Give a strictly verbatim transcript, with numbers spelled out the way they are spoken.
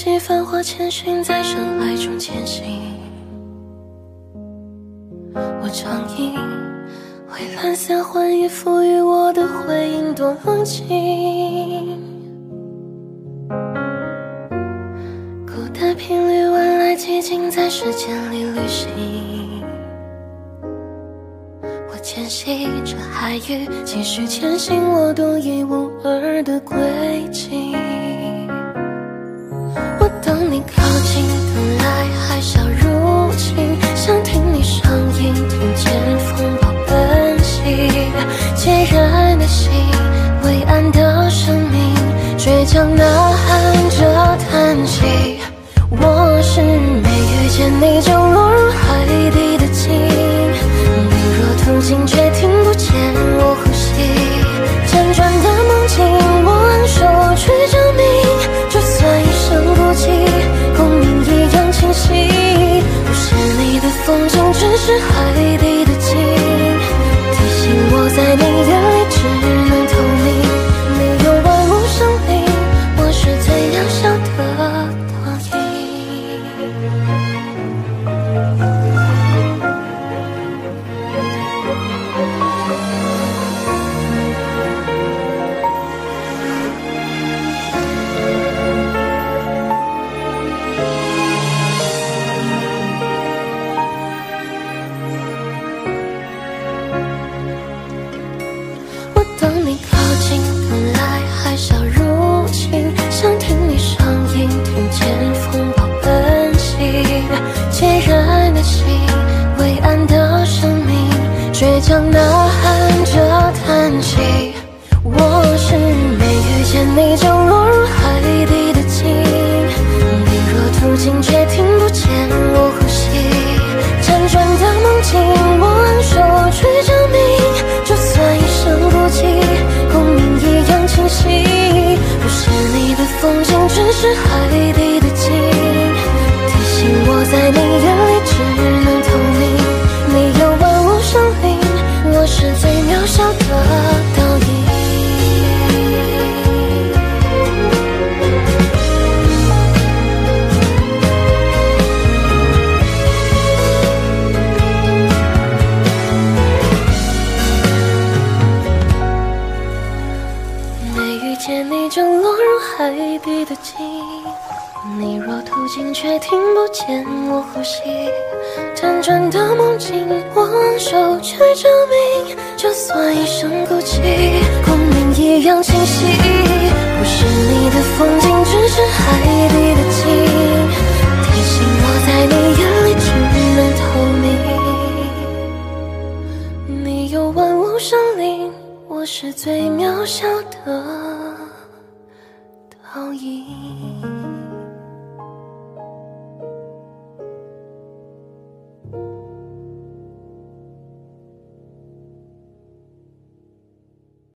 起繁华千寻，在深海中前行。我常以蔚蓝色幻影赋予我的回应多冷清。孤单频率万籁寂静，在时间里旅行。我牵系着海域，继续前行我独一无二的轨迹。我等你靠近，等来海啸入侵，想听你声音，听见风暴奔袭。孑然的心，伟岸的生命，倔强呐喊着叹息。我是没遇见你就落入海底的鲸，你若途经却听不见我呼吸。辗转的梦境，我昂首去证明，就算一生孤寂，共鸣一样清晰。不是你的风景，只是海底的鲸，提醒我在你眼里只能透明。你有万物生灵，我是最渺小的倒影。我等你靠近，等来海啸入侵，想听你声音，听见风暴奔袭。孑然的心，伟岸的生命，倔强呐喊着叹息。我是没遇见你就落入海底的鲸，你若途经却听不见我呼吸。辗转的梦境，我昂首去证明，就算一生孤寂，共鸣一样清晰。不是你的风景，只是海底的鲸，提醒我在你眼里只能透明。你有万物生灵，我是最渺小的倒影。见你就落入海底的鲸，你若途经却听不见我呼吸。辗转的梦境，我昂首去证明，就算一生孤寂，共鸣一样清晰。不是你的风景，只是海底的鲸，提醒我在你眼里只能透明。你有万物生灵，我是最渺小的倒影。